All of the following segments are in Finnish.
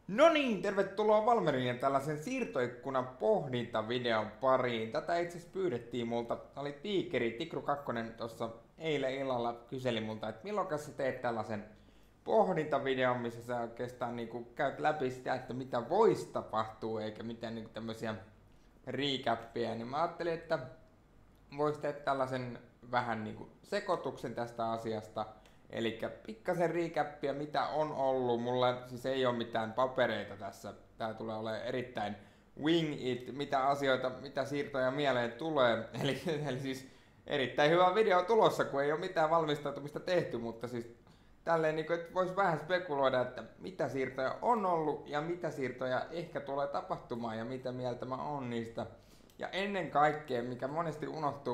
No niin, tervetuloa Valmerien tällaisen siirtoikkunan pohdintavideon pariin. Tätä itse asiassa pyydettiin multa, oli Tiikeri, Tikru Kakkonen tuossa eilen illalla kyseli multa, että milloin sä teet tällaisen pohdintavideon, missä sä oikeastaan niinku käyt läpi sitä, että mitä voisi tapahtua, eikä mitään niinku tämmöisiä recappeja, niin mä ajattelin, että vois tehdä tällaisen vähän niinku sekoituksen tästä asiasta. Eli pikkasen riikäppiä, mitä on ollut. Mulla siis ei ole mitään papereita tässä. Tää tulee olemaan erittäin wing it, mitä asioita, mitä siirtoja mieleen tulee. Eli siis erittäin hyvä video tulossa, kun ei ole mitään valmistautumista tehty, mutta siis tälleen niin että voisi vähän spekuloida, että mitä siirtoja on ollut ja mitä siirtoja ehkä tulee tapahtumaan ja mitä mieltä mä oon niistä. Ja ennen kaikkea, mikä monesti unohtuu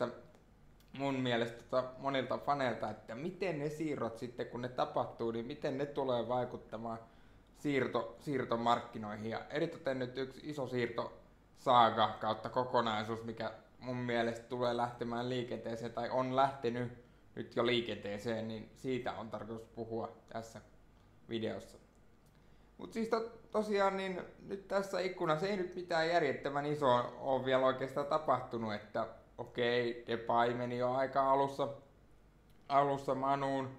mun mielestä monilta faneilta, että miten ne siirrot sitten kun ne tapahtuu, niin miten ne tulee vaikuttamaan siirtomarkkinoihin. Ja eritoten nyt yksi iso siirtosaaga kautta kokonaisuus, mikä mun mielestä tulee lähtemään liikenteeseen tai on lähtenyt nyt jo liikenteeseen, niin siitä on tarkoitus puhua tässä videossa. Mutta siis tosiaan niin nyt tässä ikkunassa ei nyt mitään järjettömän isoa ole vielä oikeastaan tapahtunut, että okei, Depay meni jo aika alussa Manuun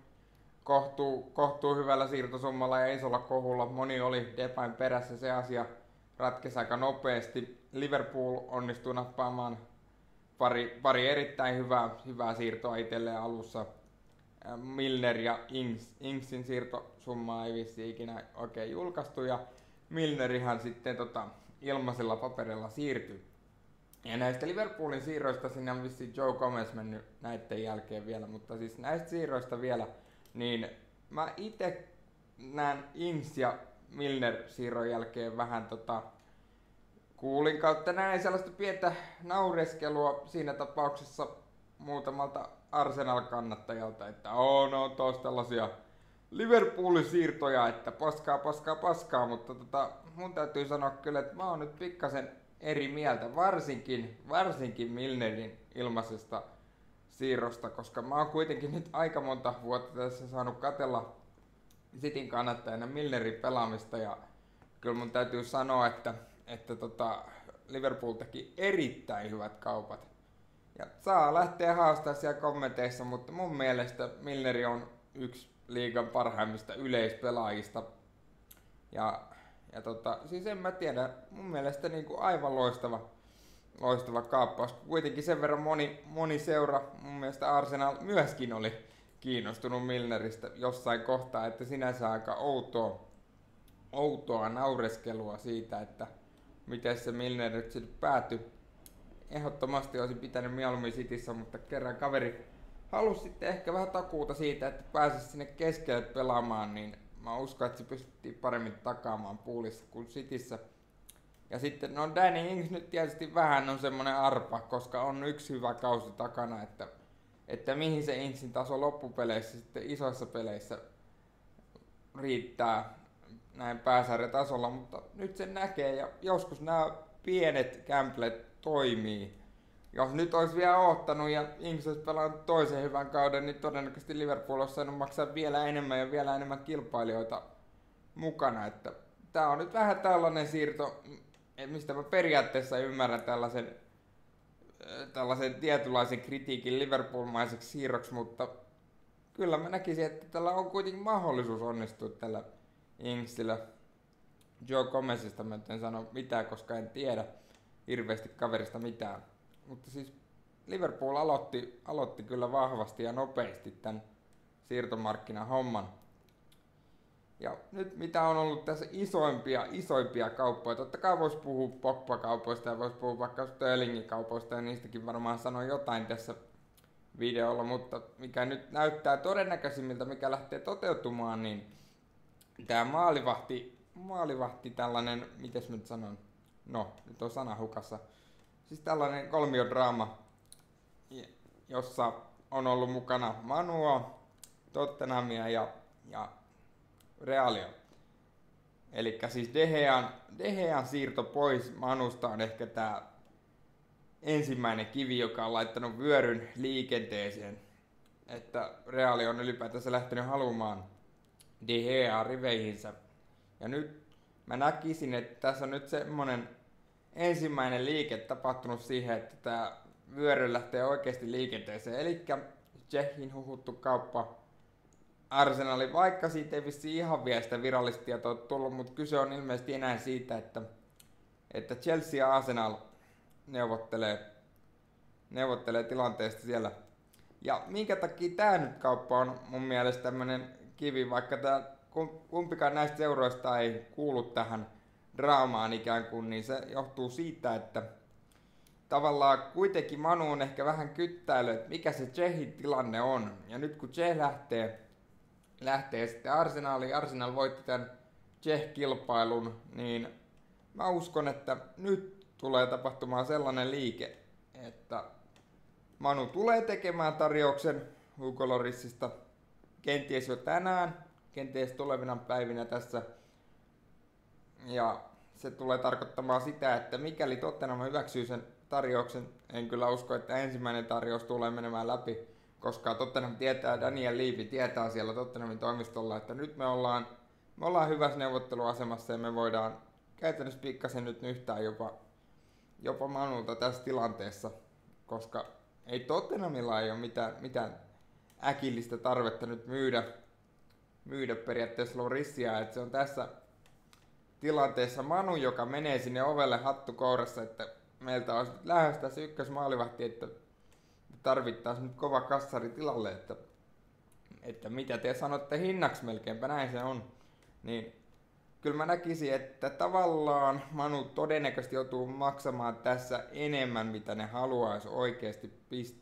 kohtuu hyvällä siirtosummalla ja isolla kohulla. Moni oli Depayn perässä, se asia ratkesi aika nopeasti. Liverpool onnistui nappaamaan pari erittäin hyvää siirtoa itselleen alussa. Milner ja Ingsin siirtosummaa ei vissi ikinä oikein julkaistu ja Milnerihan sitten ilmaisella paperilla siirtyi. Ja näistä Liverpoolin siirroista sinne on vissiin Joe Gomez mennyt näiden jälkeen vielä, mutta siis näistä siirroista vielä, niin mä itse näen Ings ja Milner siirron jälkeen vähän kuulin kautta näin sellaista pientä naureskelua siinä tapauksessa muutamalta Arsenal-kannattajalta, että no tos tällaisia Liverpoolin siirtoja, että paskaa, mutta mun täytyy sanoa kyllä, että mä oon nyt pikkasen eri mieltä, varsinkin Milnerin ilmaisesta siirrosta, koska mä oon kuitenkin nyt aika monta vuotta tässä saanut katsella Cityn kannattajana Milnerin pelaamista ja kyllä mun täytyy sanoa, että Liverpool teki erittäin hyvät kaupat. Ja saa lähteä haastaa siellä kommenteissa, mutta mun mielestä Milneri on yksi liigan parhaimmista yleispelaajista. Ja siis en mä tiedä, mun mielestä niinku aivan loistava kaappaus. Kuitenkin sen verran moni seura, mun mielestä Arsenal myöskin oli kiinnostunut Milneristä jossain kohtaa, että sinänsä aika outoa naureskelua siitä, että miten se Milner nyt sitten päätyi. Ehdottomasti olisi pitänyt mieluummin Cityssä, mutta kerran kaveri halusi sitten ehkä vähän takuuta siitä, että pääsisi sinne keskelle pelaamaan, niin mä uskon, että se pystyttiin paremmin takaamaan Poolissa kuin Cityssä. Ja sitten Danny Ings nyt tietysti vähän on semmonen arpa, koska on yksi hyvä kausi takana, että mihin se Ingsin taso loppupeleissä sitten isoissa peleissä riittää näin pääsarjatasolla, mutta nyt sen näkee ja joskus nämä pienet kämplet toimii. Jos nyt olisi vielä oottanut ja Ings olisi pelannut toisen hyvän kauden, niin todennäköisesti Liverpool olisi saanut maksaa vielä enemmän ja vielä enemmän kilpailijoita mukana. Että tää on nyt vähän tällainen siirto, mistä mä periaatteessa ymmärrän tällaisen tietynlaisen kritiikin Liverpool-maiseksi siirroksi, mutta kyllä mä näkisin, että tällä on kuitenkin mahdollisuus onnistua tällä Ingsillä. Joe Gomezista mä en sano mitään, koska en tiedä hirveästi kaverista mitään. Mutta siis Liverpool aloitti kyllä vahvasti ja nopeasti tämän siirtomarkkinahomman. Ja nyt mitä on ollut tässä isoimpia kauppoja, totta kai voisi puhua Pogba-kaupoista ja voisi puhua vaikka Sterlingin kaupoista ja niistäkin varmaan sanoa jotain tässä videolla, mutta mikä nyt näyttää todennäköisimmiltä, mikä lähtee toteutumaan, niin tämä maalivahti tällainen, mites mä nyt sanon, no nyt on sana hukassa, siis tällainen kolmiodraama, jossa on ollut mukana Manua, Tottenhamia ja Realia. Elikkä siis De Gean siirto pois Manusta on ehkä tää ensimmäinen kivi, joka on laittanut vyöryn liikenteeseen. Että Reali on ylipäätänsä lähtenyt haluamaan De Geaa riveihinsä. Ja nyt mä näkisin, että tässä on nyt semmonen ensimmäinen liike tapahtunut siihen, että tää vyöry lähtee oikeasti liikenteeseen. Elikkä Tšechin huhuttu kauppa Arsenali, vaikka siitä ei vissi ihan vielä sitä virallista tietoa tullut, mutta kyse on ilmeisesti enää siitä, että Chelsea ja Arsenal neuvottelee tilanteesta siellä. Ja minkä takia tää nyt kauppa on mun mielestä tämmönen kivi, vaikka tää kumpikaan näistä seuroista ei kuulu tähän draamaan ikään kuin, niin se johtuu siitä, että tavallaan kuitenkin Manu on ehkä vähän kyttäily, että mikä se Tšechin tilanne on. Ja nyt kun Čech lähtee sitten Arsenaliin, Arsenal voitti tämän Čech-kilpailun, niin mä uskon, että nyt tulee tapahtumaan sellainen liike, että Manu tulee tekemään tarjouksen Hugo Llorisista kenties jo tänään, kenties tulevina päivinä tässä. Ja se tulee tarkoittamaan sitä, että mikäli Tottenham hyväksyy sen tarjouksen, en kyllä usko, että ensimmäinen tarjous tulee menemään läpi, koska Tottenham tietää, Daniel Levy tietää siellä Tottenhamin toimistolla, että nyt me ollaan hyvässä neuvotteluasemassa ja me voidaan käytännössä pikkasen nyt nyhtää jopa Manulta tässä tilanteessa, koska ei Tottenhamilla ei ole mitään äkillistä tarvetta nyt myydä periaatteessa Llorisia, että se on tässä tilanteessa Manu, joka menee sinne ovelle hattu kourassa, että meiltä olisi lähdössä se ykkösmaalivahti, että tarvittaisiin nyt kova kassari tilalle, että mitä te sanotte hinnaksi, melkeinpä näin se on. Niin kyllä mä näkisin, että tavallaan Manu todennäköisesti joutuu maksamaan tässä enemmän, mitä ne haluaisi oikeasti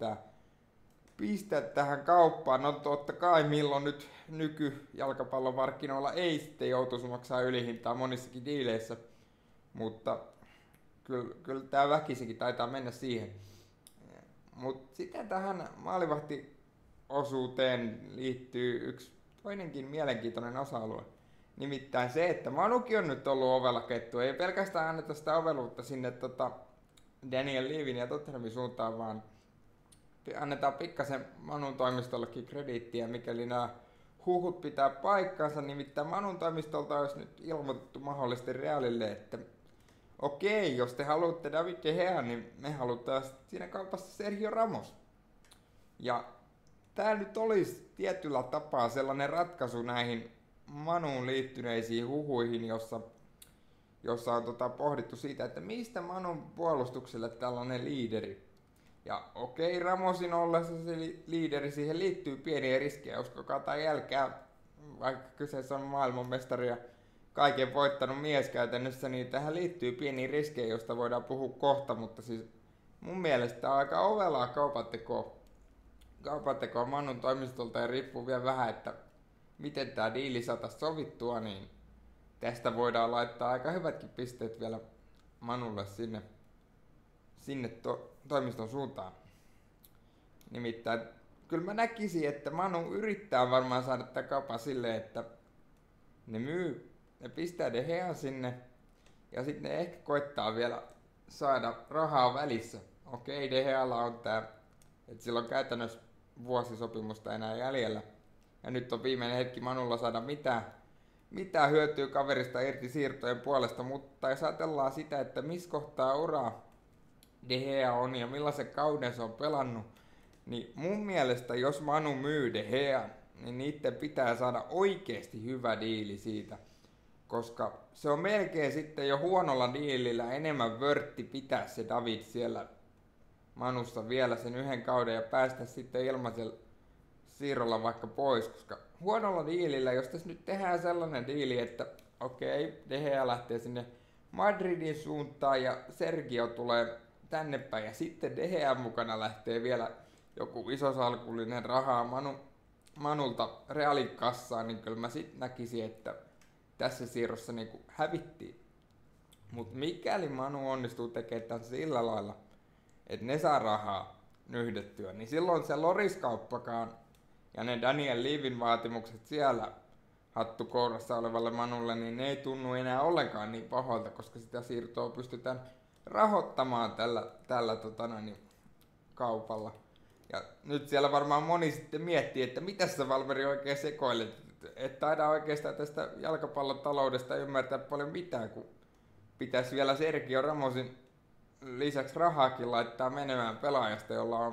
pistää tähän kauppaan. No totta kai milloin nyt nykyjalkapallomarkkinoilla ei sitten joutuisi maksaa ylihintaa monissakin diileissä, mutta kyllä tää väkisikin taitaa mennä siihen. Mutta sitten tähän maalivahtiosuuteen liittyy yksi toinenkin mielenkiintoinen osa-alue. Nimittäin se, että Manukin on nyt ollut ovella kettu. Ei pelkästään anneta sitä oveluutta sinne Daniel Levyn ja Tottenhamin suuntaan, vaan annetaan pikkasen Manun toimistollekin krediittiä, mikäli nämä huhut pitää paikkansa. Nimittäin Manun toimistolta olisi nyt ilmoitettu mahdollisesti Realille, että okei, jos te haluatte David De Gea, niin me halutaan siinä kaupassa Sergio Ramos. Ja tää nyt olisi tietyllä tapaa sellainen ratkaisu näihin Manuun liittyneisiin huhuihin, jossa on pohdittu siitä, että mistä Manun puolustukselle tällainen liideri. Ja okei, Ramosin ollessa se liideri, siihen liittyy pieniä riskejä, uskokaa tai jälkää, vaikka kyseessä on maailmanmestari ja kaiken voittanut mies käytännössä, niin tähän liittyy pieniä riskejä, joista voidaan puhua kohta, mutta siis mun mielestä on aika ovelaa kaupantekoa Manun toimistolta ja riippuu vielä vähän, että miten tää diili saataisiin sovittua, niin tästä voidaan laittaa aika hyvätkin pisteet vielä Manulle sinne toimiston suuntaan. Nimittäin kyllä mä näkisin, että Manu yrittää varmaan saada tätä kaupan silleen, että ne pistää De Gean sinne ja sitten ne ehkä koittaa vielä saada rahaa välissä. Okei, De Gealla on tää, että sillä on käytännössä vuosisopimusta enää jäljellä. Ja nyt on viimeinen hetki Manulla saada mitään hyötyä kaverista irti siirtojen puolesta, mutta jos ajatellaan sitä, että missä kohtaa uraa De Gea on ja millaisen kauden se on pelannut, niin mun mielestä jos Manu myy De Gean, niin niiden pitää saada oikeasti hyvä diili siitä, koska se on melkein sitten jo huonolla diilillä enemmän vörtti pitää se David siellä Manussa vielä sen yhden kauden ja päästä sitten ilmaisella siirrolla vaikka pois, koska huonolla diilillä, jos tässä nyt tehdään sellainen diili, että okei, De Gea lähtee sinne Madridin suuntaan ja Sergio tulee tänne päin ja sitten De Gean mukana lähtee vielä joku isosalkullinen rahaa Manulta Realin kassaan, niin kyllä mä sit näkisin, että tässä siirrossa niinku hävittiin. Mut mikäli Manu onnistuu tekemään tämän sillä lailla, että ne saa rahaa nyhdettyä, niin silloin se Lloris-kauppakaan ja ne Daniel Levyn vaatimukset siellä hattukourassa olevalle Manulle, niin ne ei tunnu enää ollenkaan niin pahoilta, koska sitä siirtoa pystytään rahoittamaan tällä kaupalla. Ja nyt siellä varmaan moni sitten miettii, että mitä sä Valveri oikein sekoilet, et taida oikeastaan tästä jalkapallon taloudesta ymmärtää paljon mitään, kun pitäisi vielä Sergio Ramosin lisäksi rahaakin laittaa menemään pelaajasta,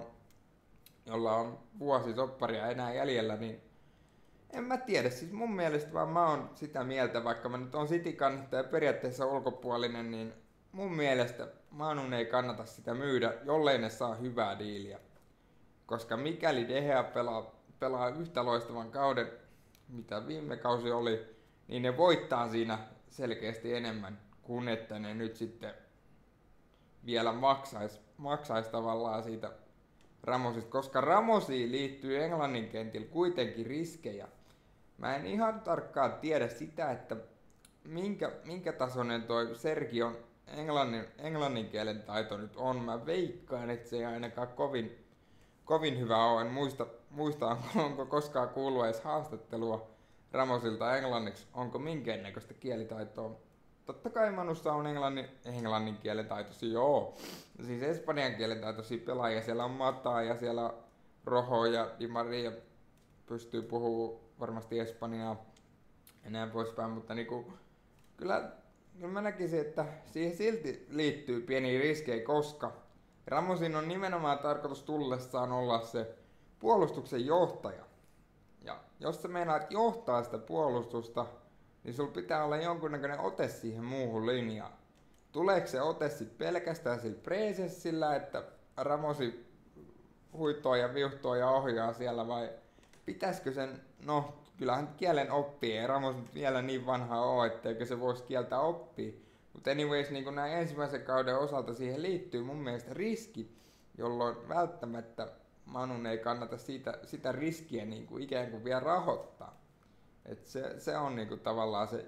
jolla on vuosi sopparia enää jäljellä, niin en mä tiedä. Siis mun mielestä vaan mä oon sitä mieltä, vaikka mä nyt oon City-kannattaja periaatteessa ulkopuolinen, niin mun mielestä Manun ei kannata sitä myydä, jollei ne saa hyvää diiliä. Koska mikäli De Gea pelaa yhtä loistavan kauden, mitä viime kausi oli, niin ne voittaa siinä selkeästi enemmän kuin että ne nyt sitten vielä maksais tavallaan siitä Ramosista, koska Ramosiin liittyy Englannin kentillä kuitenkin riskejä. Mä en ihan tarkkaan tiedä sitä, että minkä tasoinen toi Sergion englannin kielen taito nyt on. Mä veikkaan, että se ei ainakaan kovin hyvä ole. En muista onko koskaan kuullut edes haastattelua Ramosilta englanniksi, onko minkäännäköistä kielitaitoa. Totta kai Manussa on englannin kielen taitoisia, joo. Siis espanjan kielen taitoisia pelaajia. Siellä on Mata ja siellä on Rojo ja Di Maria pystyy puhumaan varmasti espanjaa ja näin poispäin. Mutta niinku, kyllä mä näkisin, että siihen silti liittyy pieniä riskejä, koska Ramosin on nimenomaan tarkoitus tullessaan olla se puolustuksen johtaja. Ja jos sä meinaat johtaa sitä puolustusta, niin sulla pitää olla jonkunnäköinen ote siihen muuhun linjaan. Tuleeko se ote sit pelkästään sillä presensillä, että Ramosi huitoo ja viuhtoo ja ohjaa siellä, vai pitäisikö sen, no kyllähän kielen oppii, ei Ramos nyt vielä niin vanha ole, etteikö se voisi kieltä oppia. Mutta anyways, niin kuin näin ensimmäisen kauden osalta siihen liittyy mun mielestä riski, jolloin välttämättä Manun ei kannata sitä riskiä niin kuin ikään kuin vielä rahoittaa. Et se on niinku tavallaan se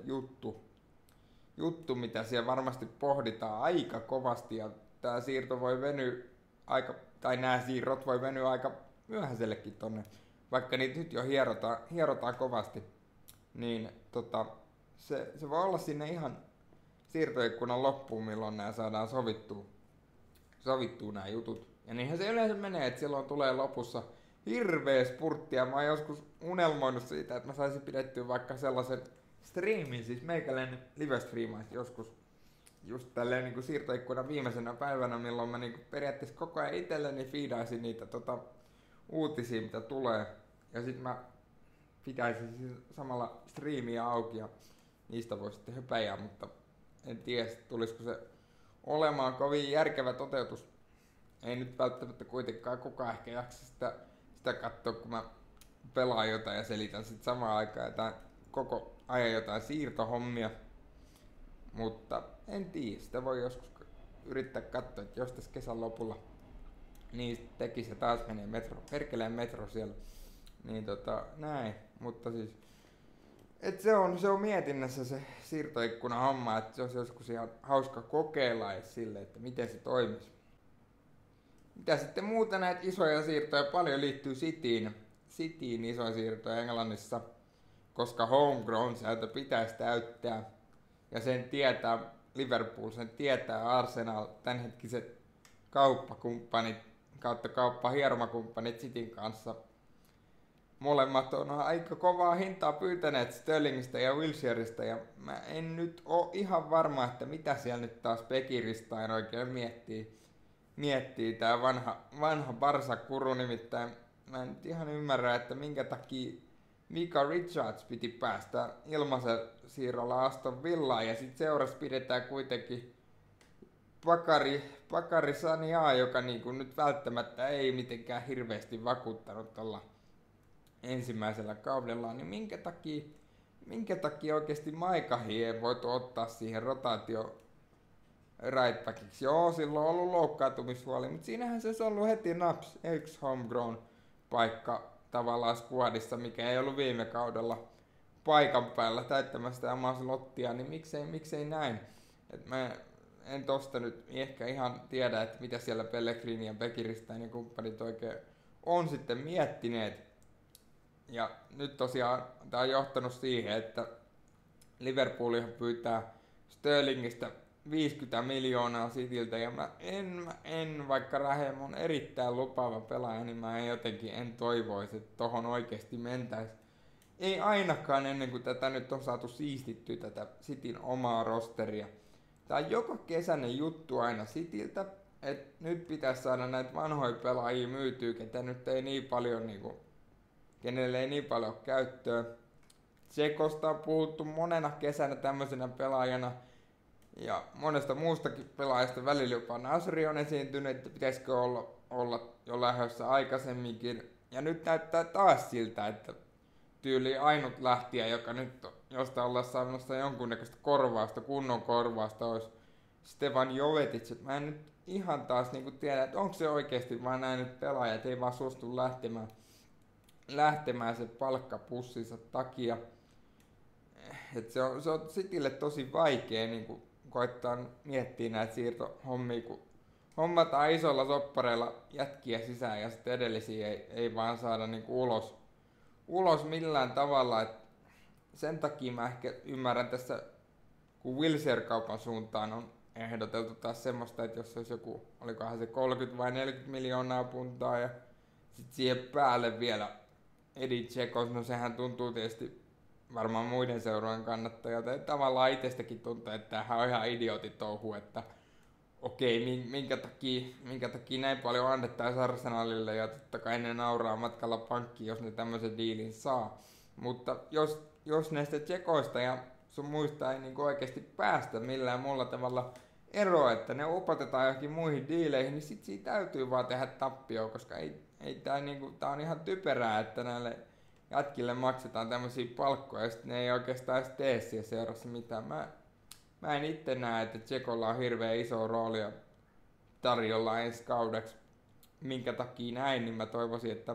juttu, mitä siellä varmasti pohditaan aika kovasti, ja tää siirto voi venyä tai nämä siirrot voi venyä aika myöhäisellekin tonne, vaikka niitä nyt jo hierotaan kovasti, niin se voi olla sinne ihan siirtoikkunan loppuun, milloin nämä saadaan sovittua nämä jutut. Ja niinhän se yleensä menee, että silloin tulee lopussa hirveä spurtti, ja mä oon joskus unelmoinut siitä, että mä saisin pidettyä vaikka sellaisen striimin, siis meikäläinen live-striimaisi joskus just tälleen niin kuin siirtoikkunan viimeisenä päivänä, milloin mä niin kuin periaatteessa koko ajan itselleni fiidaisin niitä uutisia, mitä tulee, ja sit mä pitäisin siis samalla striimiä auki ja niistä voi sitten höpäjää, mutta en tiedä, tulisiko se olemaan kovin järkevä toteutus. Ei nyt välttämättä kuitenkaan kukaan ehkä jaksa sitä katsoa, kun mä pelaan jotain ja selitän sit samaan aikaan koko ajan jotain siirtohommia. Mutta en tiedä, sitä voi joskus yrittää katsoa, että jos tässä kesän lopulla niin tekisi ja taas menee perkeleen metro siellä. Niin näin, mutta siis et se on mietinnässä se siirtoikkunan homma, että se olisi joskus ihan hauska kokeilla edes sille, että miten se toimisi. Mitä sitten muuta näitä isoja siirtoja paljon liittyy Cityin isoja siirtoja Englannissa, koska homegrown-sääntö pitäisi täyttää, ja sen tietää Liverpool, sen tietää Arsenal, tämänhetkiset kauppakumppanit kautta kauppahiermakumppanit Cityn kanssa. Molemmat on aika kovaa hintaa pyytäneet Sterlingistä ja Wilshereista, ja mä en nyt oo ihan varma, että mitä siellä nyt taas Bekiristain oikein miettii tää vanha Barsa-kuru, nimittäin mä en nyt ihan ymmärrä, että minkä takia Mika Richards piti päästä ilmaisen siirrolla Aston Villaan, ja sit seurassa pidetään kuitenkin Bakari Saniaa, joka niinku nyt välttämättä ei mitenkään hirveästi vakuuttanut tuolla ensimmäisellä kaudellaan, niin minkä takia oikeesti Maikahi ei voitu ottaa siihen rotaatio right backiksi? Joo, silloin on ollut loukkaantumishuoli, mutta siinähän se olisi ollut heti naps, yksi homegrown paikka tavallaan squadissa, mikä ei ollut viime kaudella paikan päällä täyttämästä omaa slottia, niin miksei näin? Et mä en tosta nyt ehkä ihan tiedä, että mitä siellä Pellegrini ja Bekiristain ja kumppanit oikein on sitten miettineet. Ja nyt tosiaan tää on johtanut siihen, että Liverpool pyytää Sterlingistä 50 miljoonaa Cityltä, ja mä en vaikka Raheem on erittäin lupaava pelaaja, niin mä jotenkin en toivoisi, että tohon oikeesti mentäis. ei ainakaan ennen kuin tätä nyt on saatu siistittyä tätä Cityn omaa rosteria. Tää on joka kesäinen juttu aina Cityltä, että nyt pitäisi saada näitä vanhoja pelaajia myytyä, ketä nyt ei niin paljon niinku, kenelle ei niin paljon ole käyttöä. Tsekosta on puhuttu monena kesänä tämmöisenä pelaajana, ja monesta muustakin pelaajasta välillä jopa Nasri on esiintynyt, että pitäisikö olla jo lähdössä aikaisemminkin. Ja nyt näyttää taas siltä, että tyyli ainut lähtiä, joka nyt josta ollaan saamassa jonkunnäköistä korvausta, kunnon korvausta, olisi Stefan Jovetic. Mä en nyt ihan taas niinku tiedä, että onko se oikeasti vaan näin nyt pelaajat ei vaan suostu lähtemään sen palkkapussinsa takia. Et se on Citylle tosi vaikea niinku koittaa miettiä näitä siirtohommia, kun hommataan isoilla soppareilla jätkiä sisään ja sitten edellisiä ei vaan saada niinku ulos millään tavalla. Et sen takia mä ehkä ymmärrän tässä, kun Wilshere-kaupan suuntaan on ehdoteltu taas semmoista, että jos olisi joku, olikohan se 30 vai 40 miljoonaa puntaa ja sitten siihen päälle vielä Edin Dzeko, no sehän tuntuu tietysti varmaan muiden seurojen kannattajalta, että tavallaan itsestäkin tuntuu, että tämähän on ihan idiotitouhu, että okei, minkä takia näin paljon annettaisiin Arsenalille ja totta kai ne nauraa matkalla pankkiin, jos ne tämmöisen diilin saa. Mutta jos näistä Dzekoista ja sun muista ei niinku oikeasti päästä millään muulla tavalla eroa, että ne upotetaan johonkin muihin diileihin, niin sit siitä täytyy vaan tehdä tappioa, koska ei tää niinku, tää on ihan typerää, että näille jätkille maksetaan tämmöisiä palkkoja ja sitten ne ei oikeastaan edes tee siellä seurassa mitään. Mä en itse näe, että Dzekolla on hirveän iso roolia tarjolla ensi kaudeksi. Minkä takia näin, niin mä toivoisin, että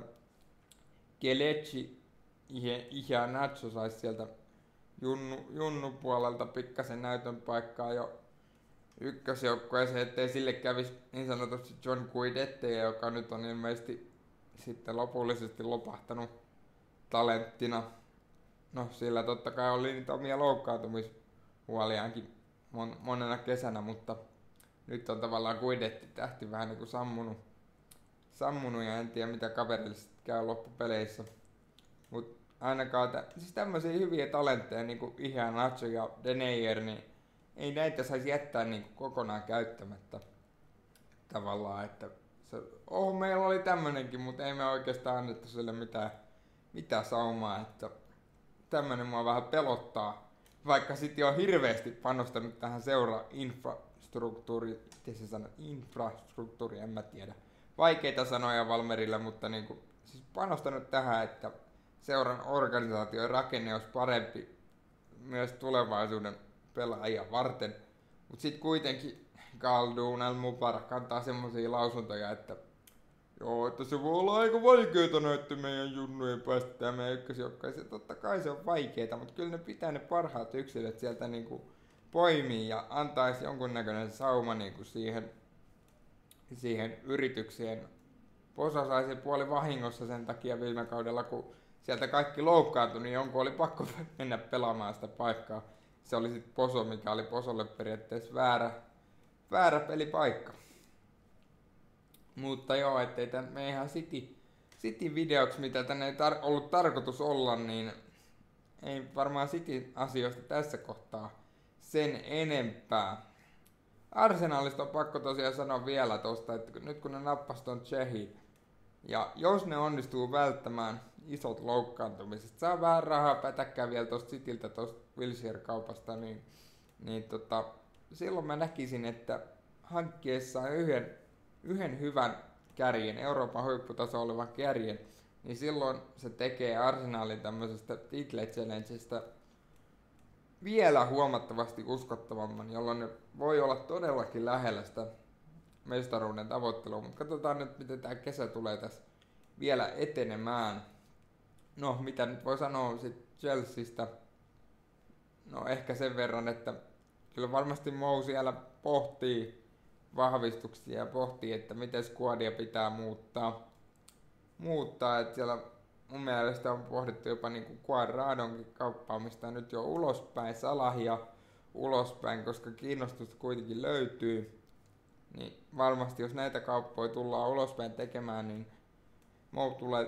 Kelechi ja Nacho saisi sieltä Junnu puolelta pikkasen näytön paikkaa jo ykkösjoukkueeseen, ettei sille kävisi niin sanotusti John Guidetti, joka nyt on ilmeisesti sitten lopullisesti lopahtanut talenttina. No sillä totta kai oli niitä omia loukkaantumishuoliaankin monena kesänä, mutta nyt on tavallaan Guidetti tähti vähän niinku sammunut ja en tiedä mitä kaverille käy loppupeleissä. Mut ainakaan siis tämmöisiä hyviä talentteja niinku Ihä, Nacho ja Deneyer, niin ei näitä saisi jättää niinku kokonaan käyttämättä tavallaan, että meillä oli tämmönenkin, mutta ei me oikeastaan annettu sille mitään saumaa, että tämmönen mua vähän pelottaa, vaikka sitten on hirveästi panostanut tähän infrastruktuuri, en mä tiedä. Vaikeita sanoja Valmerille, mutta niinku, siis panostanut tähän, että seuran organisaation rakenne olisi parempi myös tulevaisuuden pelaajia varten. Mutta sitten kuitenkin Khaldoon Al-Mubarak antaa semmosia lausuntoja, että joo, että se voi olla aika vaikeeta näiden meidän junnujen päästä tää meidän ykkösjoukkoon. Totta kai se on vaikeeta, mutta kyllä ne pitää ne parhaat yksilöt sieltä niinku poimia ja antaisi jonkunnäköinen sauma niinku siihen yritykseen. Posa sai sen puoli vahingossa sen takia viime kaudella, kun sieltä kaikki loukkaantui, niin jonkun oli pakko mennä pelaamaan sitä paikkaa. Se oli sitten Poso, mikä oli Posolle periaatteessa väärä pelipaikka. Mutta joo, ettei tän mene ihan City-videoksi, mitä tänne ei ollut tarkoitus olla, niin ei varmaan City-asioista tässä kohtaa sen enempää. Arsenalista on pakko tosiaan sanoa vielä tosta, että nyt kun ne nappas ton Tsehin, ja jos ne onnistuu välttämään isot loukkaantumiset, saa vähän rahaa pätäkkää vielä tosta Cityltä tosta Wilshere-kaupasta, niin silloin mä näkisin, että hankkiessaan yhden hyvän kärjen, Euroopan huipputaso olevan kärjen, niin silloin se tekee Arsenalin tämmöisestä title challengeista vielä huomattavasti uskottavamman, jolloin ne voi olla todellakin lähellä sitä mestaruuden tavoittelua, mutta katsotaan nyt miten tää kesä tulee tässä vielä etenemään. No mitä nyt voi sanoa sit Chelseastä, no ehkä sen verran, että kyllä varmasti Mou siellä pohtii vahvistuksia ja pohtii, että miten squadia pitää muuttaa, että siellä mun mielestä on pohdittu jopa niinku Cuadradonkin kauppaamista nyt jo ulospäin, Salahia ulospäin, koska kiinnostusta kuitenkin löytyy, niin varmasti jos näitä kauppoja tullaan ulospäin tekemään, niin Mou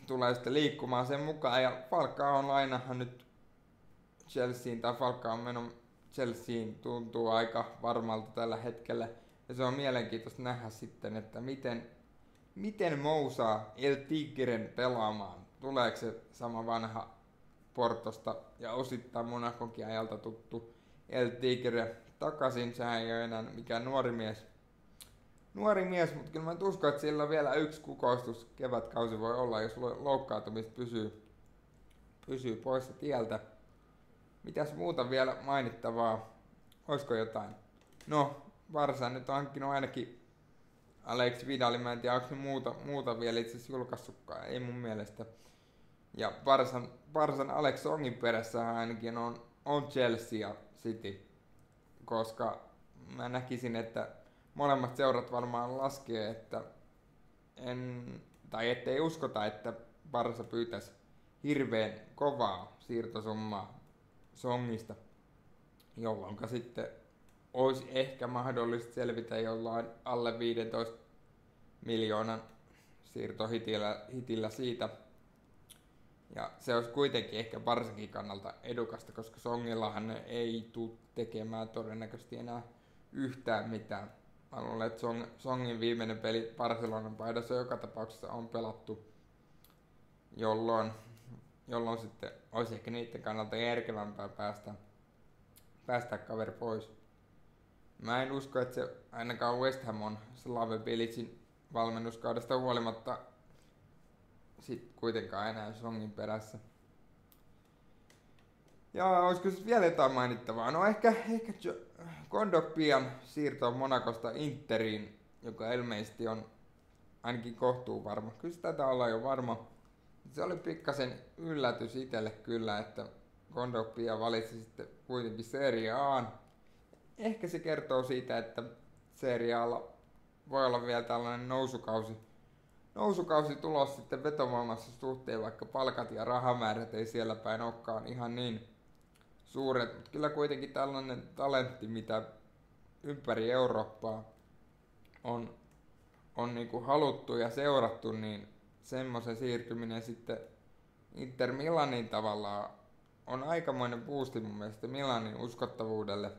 tulee sitten liikkumaan sen mukaan. Ja Falcaon lainahan nyt Chelseain, tai Falcaon meno Chelseain tuntuu aika varmalta tällä hetkellä. Ja se on mielenkiintoista nähdä sitten, että miten mousaa El Tigren pelaamaan. Tuleeko se sama vanha Portosta ja osittain Monaconkin ajalta tuttu El Tigre takaisin. Sehän ei ole enää mikään nuori mies, mutta kyllä mä uskon, että sillä on vielä yksi kukoistus kevätkausi voi olla, jos loukkaantumista pysyy poissa tieltä. Mitäs muuta vielä mainittavaa? Olisiko jotain? No, Barça nyt on hankkinut ainakin Alex Vidalin, mä en tiedä onko muuta vielä itse asiassa julkaissutkaan, ei mun mielestä. Ja Barsan Alex Songin perässä ainakin on Chelsea ja City, koska mä näkisin, että molemmat seurat varmaan laskee, että ettei uskota, että Barsa pyytäisi hirveän kovaa siirtosummaa Songista, jolloin sitten olisi ehkä mahdollista selvitä jollain alle 15 miljoonan siirtohitillä siitä. Ja se olisi kuitenkin ehkä Barsakin kannalta edukasta, koska Songillahan ei tule tekemään todennäköisesti enää yhtään mitään. Mä luulen, että Songin viimeinen peli Barcelonan paidassa joka tapauksessa on pelattu, jolloin sitten olisi ehkä niiden kannalta järkevämpää päästää kaveri pois. Mä en usko, että se ainakaan West Ham on Slaven Bilicin valmennuskaudesta huolimatta sit kuitenkaan enää Songin perässä. Ja olisiko siis vielä jotain mainittavaa? No ehkä Kondogbien siirto Monacosta Interiin, joka ilmeisesti on ainakin kohtuu varma. Kyllä se taitaa olla jo varma. Se oli pikkasen yllätys itselle kyllä, että Kondogbia valitsi sitten kuitenkin Serie A:n. Ehkä se kertoo siitä, että Serie A:lla voi olla vielä tällainen nousukausi tulos sitten vetovoimassa suhteen, vaikka palkat ja rahamäärät ei siellä päin olekaan ihan niin suuret, mutta kyllä kuitenkin tällainen talentti, mitä ympäri Eurooppaa on niinku haluttu ja seurattu, niin semmoisen siirtyminen sitten Inter Milanin tavallaan on aikamoinen boosti mun mielestä Milanin uskottavuudelle.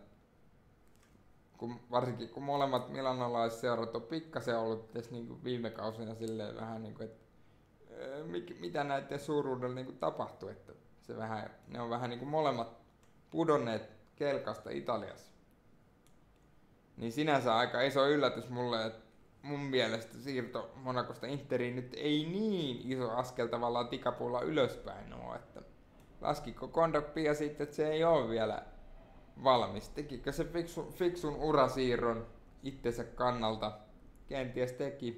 Varsinkin kun molemmat milanolaisseurat on pikkasen ollut tässä niinku viime kausina silleen vähän niinku, että mitä näiden suuruudella niinku tapahtui, että ne on vähän niinku molemmat pudonneet kelkasta Italiassa. Niin sinänsä aika iso yllätys mulle, että mun mielestä siirto Monacosta Interiin nyt ei niin iso askel tavallaan tikapuulla ylöspäin ole, että laskiko Kondogbia sitten, että se ei ole vielä valmis. Tekikö se fiksun urasiirron itsensä kannalta? Kenties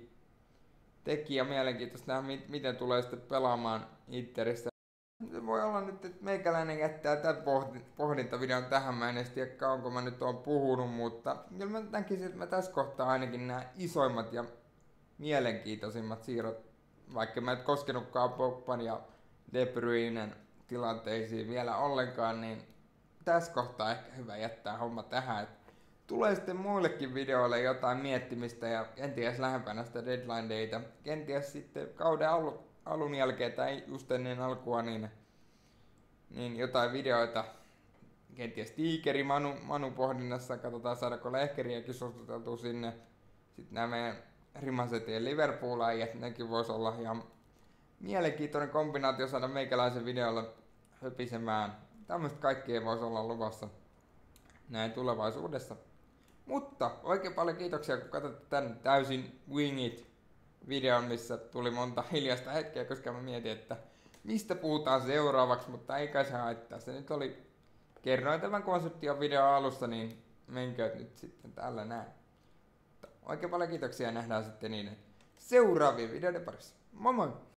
teki ja mielenkiintoista nähdä, miten tulee sitten pelaamaan Interissä. Voi olla nyt, että meikäläinen jättää tämän pohdintavideon tähän. Mä en edes tiedä, kauanko mä nyt oon puhunut, mutta kyllä mä näkisin, että mä tässä kohtaa ainakin nämä isoimmat ja mielenkiintoisimmat siirrot, vaikka mä et koskenutkaan Pogban ja De Bruynen tilanteisiin vielä ollenkaan, niin tässä kohtaa ehkä hyvä jättää homma tähän. Tulee sitten muillekin videoille jotain miettimistä ja kenties lähempänä sitä deadline dayta. Kenties sitten kauden alun jälkeen tai just ennen alkua niin jotain videoita. Kenties Tiikeri Manu pohdinnassa. Katsotaan saadaanko Lehkeriäkin suositeltua sinne. Sitten nämä meidän Rimasetien Liverpool-äijät, nekin vois olla ihan mielenkiintoinen kombinaatio saada meikäläisen videolla höpisemään. Tämmöistä kaikkea voisi olla luvassa näin tulevaisuudessa. Mutta oikein paljon kiitoksia, kun katsotte tän täysin wingit videon, missä tuli monta hiljaista hetkeä, koska mä mietin, että mistä puhutaan seuraavaksi, mutta ei kai se haittaa. Se nyt oli, kerroin tämän konseption video alussa, niin menkö nyt sitten tällä näin. Oikein paljon kiitoksia ja nähdään sitten niiden seuraavien videoiden parissa. Moi moi!